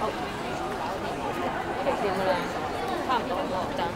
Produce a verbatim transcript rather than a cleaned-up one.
點㗎啦，差唔多咯，爭。